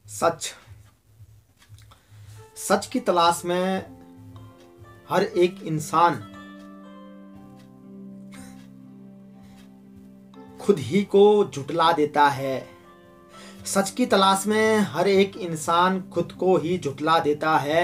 सच। सच की तलाश में हर एक इंसान खुद ही को झुठला देता है। सच की तलाश में हर एक इंसान खुद को ही झुठला देता है।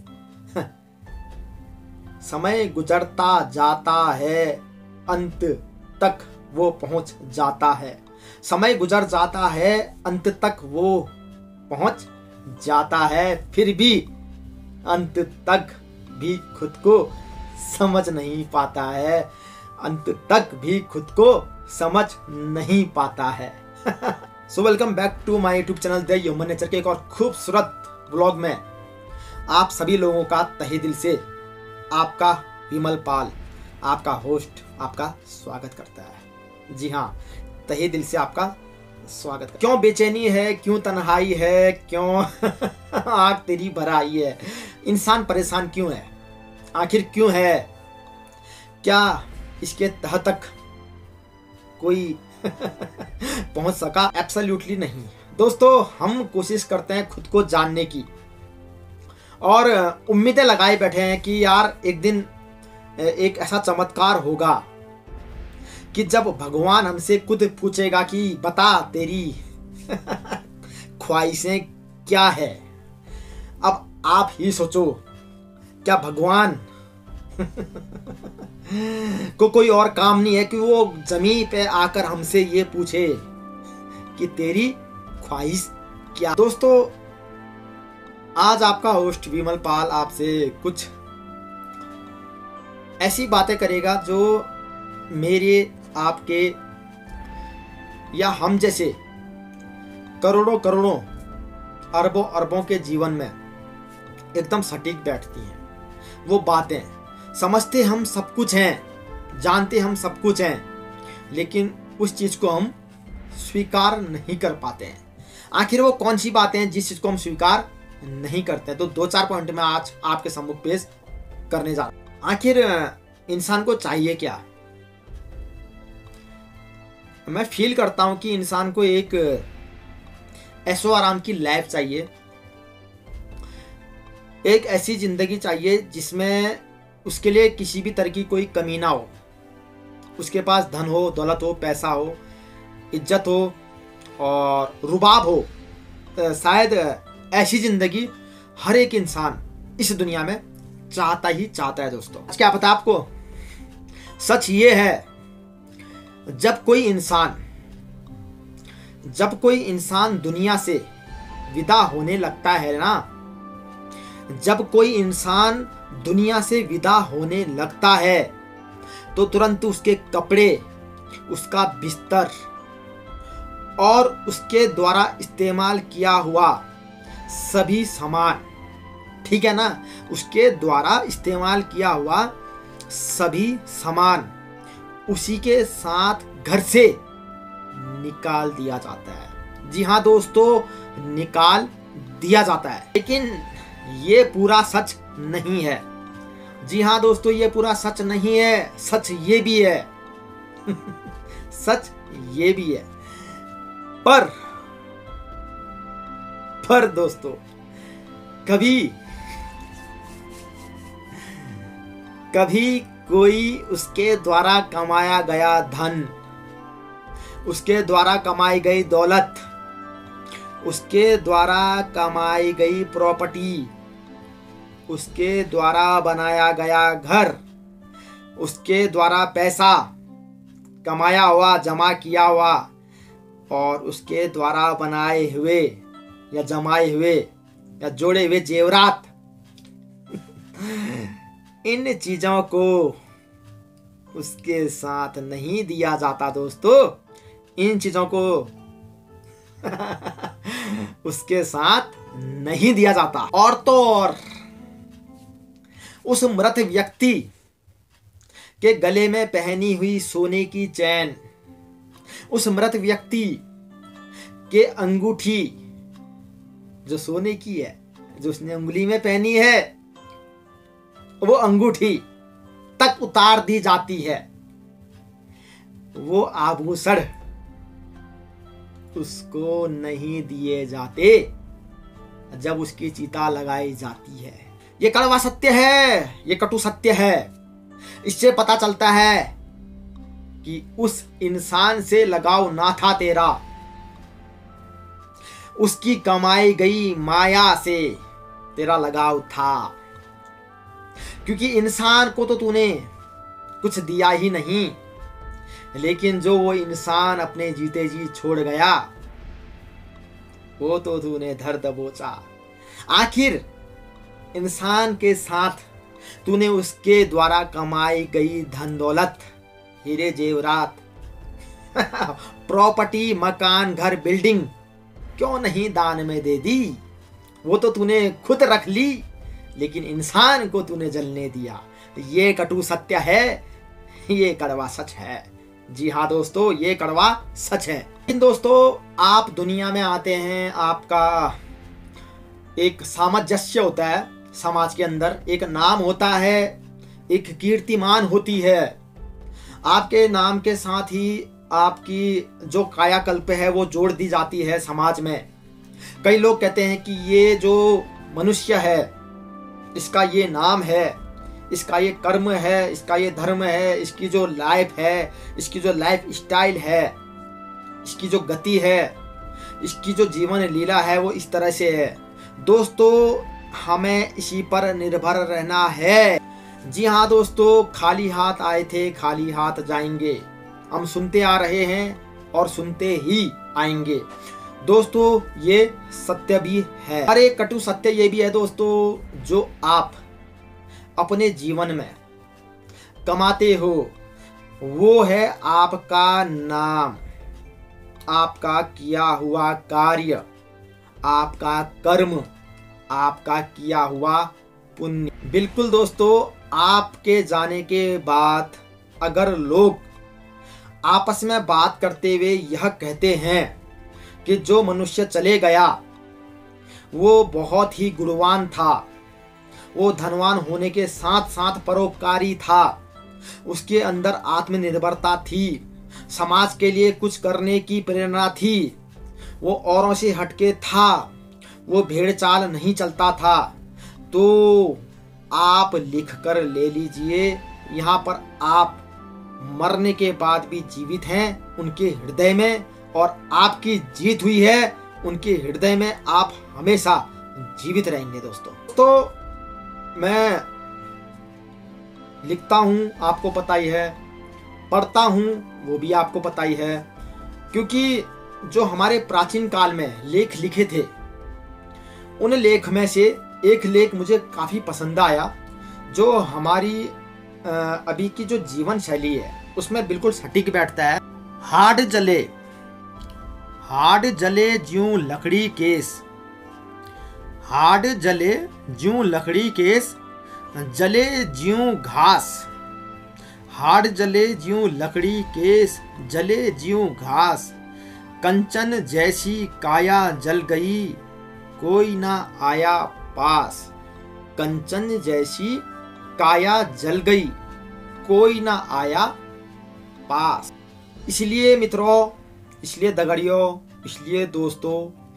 समय गुजरता जाता है, अंत तक वो पहुंच जाता है। समय गुजर जाता है, अंत तक वो पहुंच जाता है, फिर भी अंत तक भी खुद को समझ नहीं पाता है। अंत तक भी खुद को समझ नहीं पाता है। So welcome back to my YouTube channel the human nature के एक और खूबसूरत ब्लॉग में आप सभी लोगों का तहे दिल से आपका विमल पाल, आपका होस्ट, आपका स्वागत करता है। जी हाँ, तहे दिल से आपका स्वागत कर। क्यों बेचैनी है, क्यों तन्हाई है, क्यों आग तेरी भराई है, इंसान परेशान क्यों है, आखिर क्यों है, क्या इसके तह तक कोई पहुंच सका? एब्सोल्युटली नहीं। दोस्तों, हम कोशिश करते हैं खुद को जानने की और उम्मीदें लगाए बैठे हैं कि यार एक दिन एक ऐसा चमत्कार होगा कि जब भगवान हमसे खुद पूछेगा कि बता तेरी ख्वाहिशें क्या है। अब आप ही सोचो, क्या भगवान को कोई और काम नहीं है कि वो जमीन पे आकर हमसे ये पूछे कि तेरी ख्वाहिश क्या? दोस्तों, आज आपका होस्ट विमल पाल आपसे कुछ ऐसी बातें करेगा जो मेरे, आपके या हम जैसे करोड़ों करोड़ों अरबों अरबों के जीवन में एकदम सटीक बैठती हैं। वो बातें समझते हम सब कुछ हैं, जानते हम सब कुछ हैं, लेकिन उस चीज को हम स्वीकार नहीं कर पाते हैं। आखिर वो कौन सी बातें हैं जिस चीज को हम स्वीकार नहीं करते? तो दो चार पॉइंट में आज आपके सम्मुख पेश करने जा रहा हूं। आखिर इंसान को चाहिए क्या? मैं फील करता हूं कि इंसान को एक ऐशो आराम की लाइफ चाहिए, एक ऐसी जिंदगी चाहिए जिसमें उसके लिए किसी भी तरह की कोई कमी ना हो। उसके पास धन हो, दौलत हो, पैसा हो, इज्जत हो और रुबाब हो। शायद ऐसी जिंदगी हर एक इंसान इस दुनिया में चाहता ही चाहता है। दोस्तों, क्या पता आपको? सच ये है, जब कोई इंसान दुनिया से विदा होने लगता है ना, जब कोई इंसान दुनिया से विदा होने लगता है तो तुरंत उसके कपड़े, उसका बिस्तर और उसके द्वारा इस्तेमाल किया हुआ सभी सामान, ठीक है ना, उसके द्वारा इस्तेमाल किया हुआ सभी सामान उसी के साथ घर से निकाल दिया जाता है। जी हाँ दोस्तों, निकाल दिया जाता है। लेकिन ये पूरा सच नहीं है। जी हाँ दोस्तों, ये पूरा सच नहीं है। सच ये भी है सच ये भी है। पर दोस्तों, कभी कोई उसके द्वारा कमाया गया धन, उसके द्वारा कमाई गई दौलत, उसके द्वारा कमाई गई प्रॉपर्टी, उसके द्वारा बनाया गया घर, उसके द्वारा पैसा कमाया हुआ, जमा किया हुआ और उसके द्वारा बनाए हुए या जमाए हुए या जोड़े हुए जेवरात, इन चीजों को उसके साथ नहीं दिया जाता। दोस्तों, इन चीजों को उसके साथ नहीं दिया जाता। और तो और उस मृत व्यक्ति के गले में पहनी हुई सोने की चैन, उस मृत व्यक्ति के अंगूठी जो सोने की है, जो उसने उंगली में पहनी है, वो अंगूठी तक उतार दी जाती है। वो आभूषण उसको नहीं दिए जाते। जब उसकी चिता लगाई जाती है। ये कड़वा सत्य है, ये कटु सत्य है। इससे पता चलता है कि उस इंसान से लगाव ना था तेरा, उसकी कमाई गई माया से तेरा लगाव था। क्योंकि इंसान को तो तूने कुछ दिया ही नहीं, लेकिन जो वो इंसान अपने जीते जी छोड़ गया वो तो तूने धर दबोचा। आखिर इंसान के साथ तूने उसके द्वारा कमाई गई धन दौलत, हीरे जेवरात, प्रॉपर्टी, मकान, घर, बिल्डिंग क्यों नहीं दान में दे दी? वो तो तूने खुद रख ली, लेकिन इंसान को तूने जलने दिया। ये कटु सत्य है, ये कड़वा सच है। जी हाँ दोस्तों, ये कड़वा सच है। लेकिन दोस्तों, आप दुनिया में आते हैं, आपका एक सामंजस्य होता है, समाज के अंदर एक नाम होता है, एक कीर्तिमान होती है। आपके नाम के साथ ही आपकी जो कायाकल्प है वो जोड़ दी जाती है समाज में। कई लोग कहते हैं कि ये जो मनुष्य है, इसका ये नाम है, इसका ये कर्म है, इसका ये धर्म है, इसकी जो लाइफ है, इसकी जो लाइफ स्टाइल है, इसकी जो गति है, इसकी जो जीवन लीला है, वो इस तरह से है। दोस्तों, हमें इसी पर निर्भर रहना है। जी हाँ दोस्तों, खाली हाथ आए थे, खाली हाथ जाएंगे। हम सुनते आ रहे हैं और सुनते ही आएंगे। दोस्तों, ये सत्य भी है। अरे कटु सत्य ये भी है दोस्तों, जो आप अपने जीवन में कमाते हो वो है आपका नाम, आपका किया हुआ कार्य, आपका कर्म, आपका किया हुआ पुण्य। बिल्कुल दोस्तों, आपके जाने के बाद अगर लोग आपस में बात करते हुए यह कहते हैं कि जो मनुष्य चले गया वो बहुत ही गुणवान था, वो धनवान होने के साथ साथ परोपकारी था, उसके अंदर आत्मनिर्भरता थी, समाज के लिए कुछ करने की प्रेरणा थी, वो औरों से हटके था, वो भेड़ चाल नहीं चलता था, तो आप लिख कर ले लीजिए। यहाँ पर आप मरने के बाद भी जीवित हैं उनके हृदय में, और आपकी जीत हुई है उनके हृदय में। आप हमेशा जीवित रहेंगे दोस्तों। तो मैं लिखता हूँ, आपको पता ही है, पढ़ता हूँ, वो भी आपको पता ही है, क्योंकि जो हमारे प्राचीन काल में लेख लिखे थे, उन लेख में से एक लेख मुझे काफ़ी पसंद आया, जो हमारी अभी की जो जीवन शैली है उसमें बिल्कुल सटीक बैठता है। हाड जले ज्यों लकड़ी केस, हाड जले ज्यों लकड़ी केस, जले ज्यों घास, हाड जले ज्यों लकड़ी केस, जले ज्यों घास, कंचन जैसी काया जल गई, कोई ना आया पास। कंचन जैसी काया जल गई, कोई ना आया पास। इसलिए मित्रों, इसलिए दगड़ियों, इसलिए दोस्तों,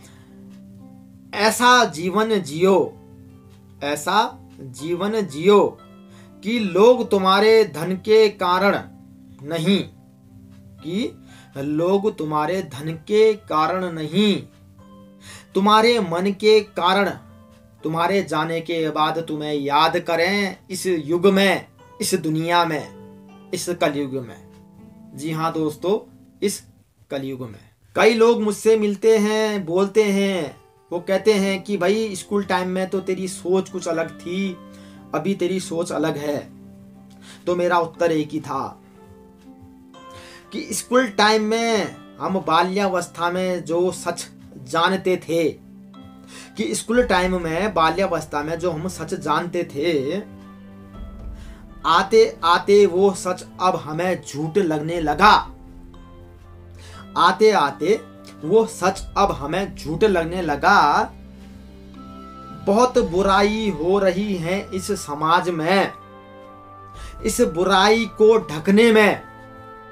ऐसा जीवन जियो, ऐसा जीवन जियो कि लोग तुम्हारे धन के कारण नहीं, कि लोग तुम्हारे धन के कारण नहीं, तुम्हारे मन के कारण, तुम्हारे जाने के बाद तुम्हें याद करें इस युग में, इस दुनिया में, इस कलयुग में। जी हाँ दोस्तों, इस कलयुग में कई लोग मुझसे मिलते हैं, बोलते हैं, वो कहते हैं कि भाई स्कूल टाइम में तो तेरी सोच कुछ अलग थी, अभी तेरी सोच अलग है। तो मेरा उत्तर एक ही था कि स्कूल टाइम में हम बाल्यावस्था में जो सच जानते थे, कि स्कूल टाइम में बाल्यावस्था में जो हम सच जानते थे, आते आते वो सच अब हमें झूठ लगने लगा। आते आते वो सच अब हमें झूठ लगने लगा। बहुत बुराई हो रही है इस समाज में, इस बुराई को ढकने में,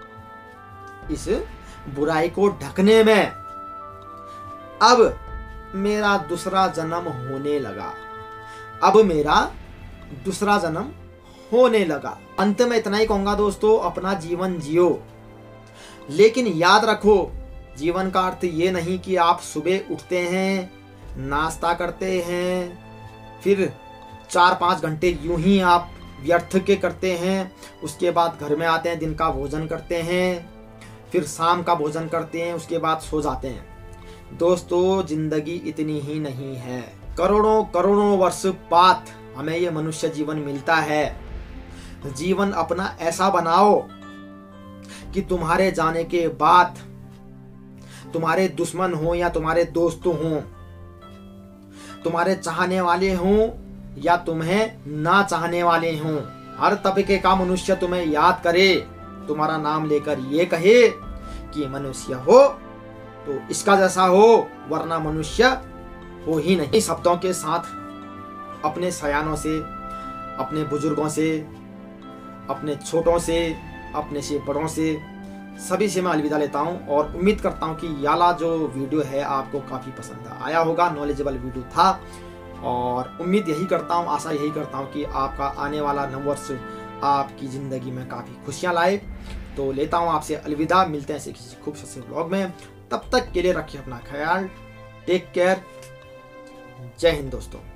इस बुराई को ढकने में अब मेरा दूसरा जन्म होने लगा। अब मेरा दूसरा जन्म होने लगा। अंत में इतना ही कहूंगा दोस्तों, अपना जीवन जियो, लेकिन याद रखो जीवन का अर्थ ये नहीं कि आप सुबह उठते हैं, नाश्ता करते हैं, फिर 4-5 घंटे यूं ही आप व्यर्थ के करते हैं, उसके बाद घर में आते हैं, दिन का भोजन करते हैं, फिर शाम का भोजन करते हैं, उसके बाद सो जाते हैं। दोस्तों जिंदगी इतनी ही नहीं है, करोड़ों करोड़ों वर्ष बाद हमें ये मनुष्य जीवन मिलता है। जीवन अपना ऐसा बनाओ कि तुम्हारे जाने के बाद तुम्हारे दुश्मन हो या तुम्हारे दोस्त हों, तुम्हारे चाहने वाले हों या तुम्हें ना चाहने वाले हों, हर तबके का मनुष्य तुम्हें याद करे, तुम्हारा नाम लेकर ये कहे कि मनुष्य हो तो इसका जैसा हो, वरना मनुष्य हो ही नहीं। इस शब्दों के साथ अपने सयानों से, अपने बुजुर्गों से, अपने छोटों से, अपने से बड़ों से, सभी से मैं अलविदा लेता हूं और उम्मीद करता हूं कि याला जो वीडियो है आपको काफ़ी पसंद आया होगा, नॉलेजेबल वीडियो था। और उम्मीद यही करता हूं, आशा यही करता हूं कि आपका आने वाला नववर्ष आपकी ज़िंदगी में काफ़ी खुशियां लाए। तो लेता हूं आपसे अलविदा, मिलते हैं ऐसे किसी खूबसूरत से ब्लॉग में। तब तक के लिए रखिए अपना ख्याल, टेक केयर, जय हिंद दोस्तों।